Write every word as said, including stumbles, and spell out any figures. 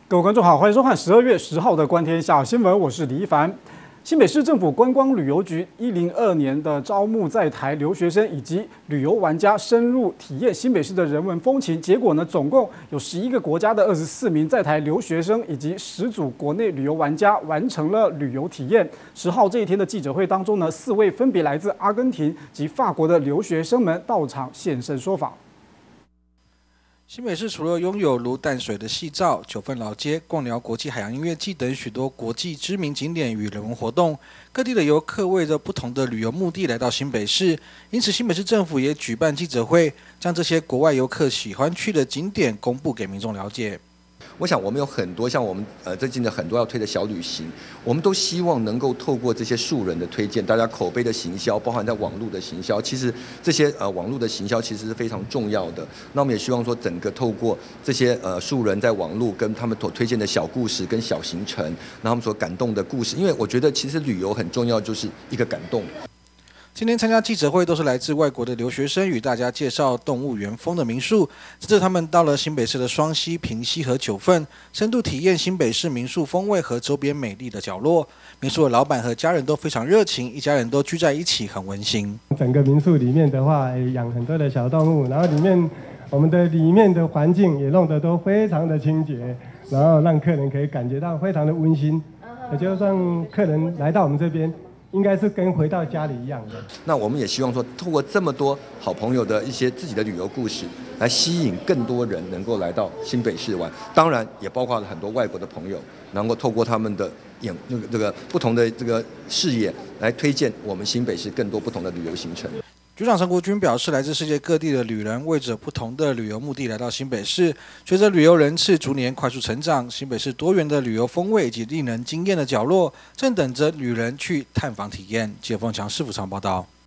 各位观众好，欢迎收看十二月十号的《观天下新闻》，我是李一凡。新北市政府观光旅游局一零二年的招募在台留学生以及旅游玩家深入体验新北市的人文风情，结果呢，总共有十一个国家的二十四名在台留学生以及十组国内旅游玩家完成了旅游体验。十号这一天的记者会当中呢，四位分别来自阿根廷及法国的留学生们到场现身说法。 新北市除了拥有如淡水的夕照、九份老街、贡寮国际海洋音乐季等许多国际知名景点与人文活动，各地的游客为着不同的旅游目的来到新北市，因此新北市政府也举办记者会，将这些国外游客喜欢去的景点公布给民众了解。 我想，我们有很多像我们呃最近的很多要推的小旅行，我们都希望能够透过这些素人的推荐，大家口碑的行销，包含在网络的行销，其实这些呃网络的行销其实是非常重要的。那我们也希望说，整个透过这些呃素人在网络跟他们所推荐的小故事跟小行程，然后他们所感动的故事，因为我觉得其实旅游很重要，就是一个感动。 今天参加记者会都是来自外国的留学生，与大家介绍动物园风的民宿。这次他们到了新北市的双溪、平溪和九份，深度体验新北市民宿风味和周边美丽的角落。民宿的老板和家人都非常热情，一家人都聚在一起，很温馨。 整个民宿里面的话，养很多的小动物，然后里面我们的里面的环境也弄得都非常的清洁，然后让客人可以感觉到非常的温馨，也就是让客人来到我们这边。 应该是跟回到家里一样的。 那我们也希望说，透过这么多好朋友的一些自己的旅游故事，来吸引更多人能够来到新北市玩。当然，也包括了很多外国的朋友，能够透过他们的眼那个这个不同的这个视野，来推荐我们新北市更多不同的旅游行程。 局长陈国军表示，来自世界各地的旅人为着不同的旅游目的来到新北市，随着旅游人次逐年快速成长，新北市多元的旅游风味以及令人惊艳的角落，正等着旅人去探访体验。记者凤强市府长报道。